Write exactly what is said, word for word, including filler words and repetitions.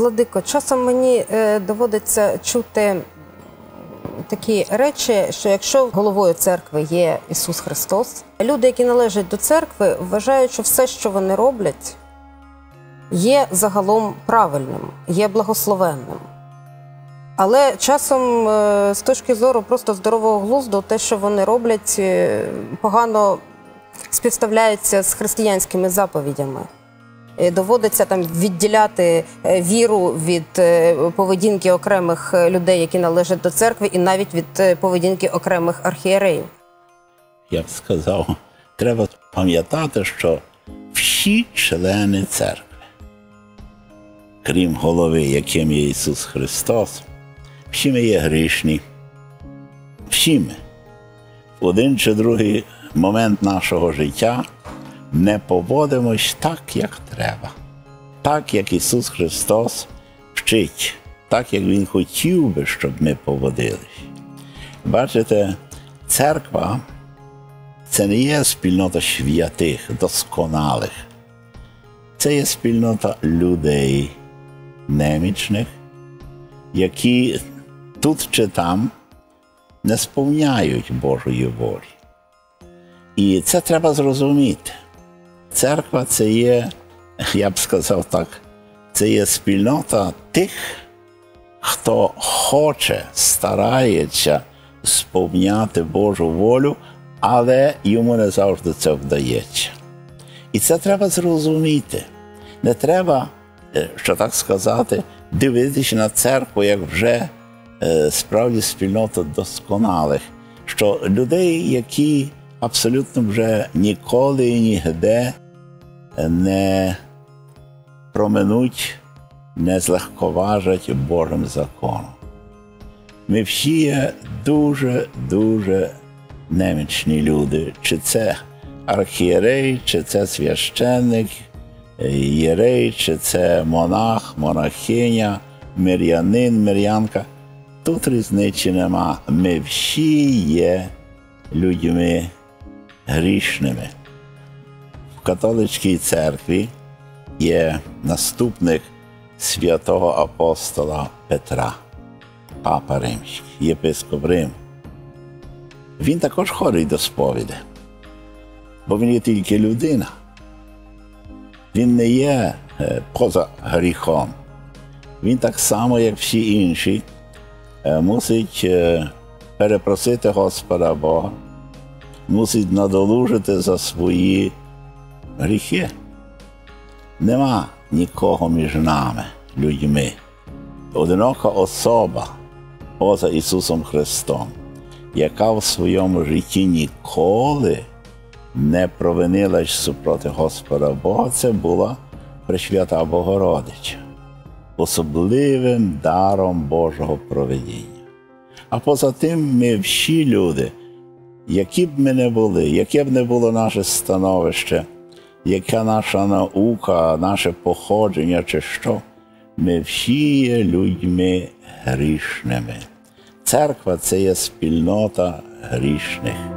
Владико, часом мені е, доводиться чути такі речі, що якщо головою церкви є Ісус Христос, люди, які належать до церкви, вважають, що все, що вони роблять, є загалом правильним, є благословенним. Але часом, з точки зору просто здорового глузду, те, що вони роблять, погано співставляється з християнськими заповідями. Доводиться там відділяти віру від поведінки окремих людей, які належать до церкви, і навіть від поведінки окремих архієреїв. Я б сказав, треба пам'ятати, що всі члени церкви, крім голови, яким є Ісус Христос, всі ми є грішні. Всі ми в один чи другий момент нашого життя не поводимось так, як треба. Так, як Ісус Христос вчить. Так, як Він хотів би, щоб ми поводились. Бачите, церква – це не є спільнота святих, досконалих. Це є спільнота людей немічних, які тут чи там не сповняють Божої волі. І це треба зрозуміти. Церква – це є, я б сказав так, це є спільнота тих, хто хоче, старається сповняти Божу волю, але йому не завжди це вдається. І це треба зрозуміти. Не треба, що так сказати, дивитися на церкву, як вже справді спільнота досконалих, що людей, які абсолютно вже ніколи і нігде не проминуть, не злегковажать Божим законом. Ми всі є дуже-дуже немічні люди. Чи це архієрей, чи це священник, єрей, чи це монах, монахиня, мирянин, мирянка. Тут різниці нема. Ми всі є людьми грішними. В католицькій церкві є наступник святого апостола Петра, папа римський, єпископ Риму. Він також ходить до сповіді, бо він є тільки людина. Він не є поза гріхом. Він так само, як всі інші, мусить перепросити Господа Бога, мусить надолужити за свої гріхи. Нема нікого між нами, людьми. Одинока особа поза Ісусом Христом, яка в своєму житті ніколи не провинилась супроти Господа Бога, це була Пресвята Богородиця, особливим даром Божого провидіння. А поза тим ми всі люди, які б ми не були, яке б не було наше становище, яка наша наука, наше походження чи що, ми всі є людьми грішними. Церква – це є спільнота грішних.